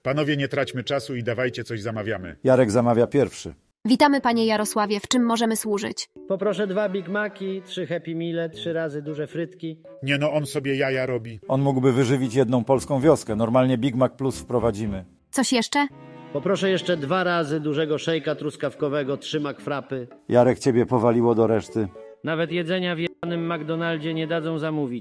Panowie, nie traćmy czasu i dawajcie coś zamawiamy. Jarek zamawia pierwszy. Witamy, panie Jarosławie. W czym możemy służyć? Poproszę 2 Big Maci, 3 Happy Meale, 3 razy duże frytki. Nie no, on sobie jaja robi. On mógłby wyżywić jedną polską wioskę. Normalnie Big Mac Plus wprowadzimy. Coś jeszcze? Poproszę jeszcze 2 razy dużego szejka truskawkowego, 3 McFrapy. Jarek, ciebie powaliło do reszty. Nawet jedzenia w jebanym McDonaldzie nie dadzą zamówić.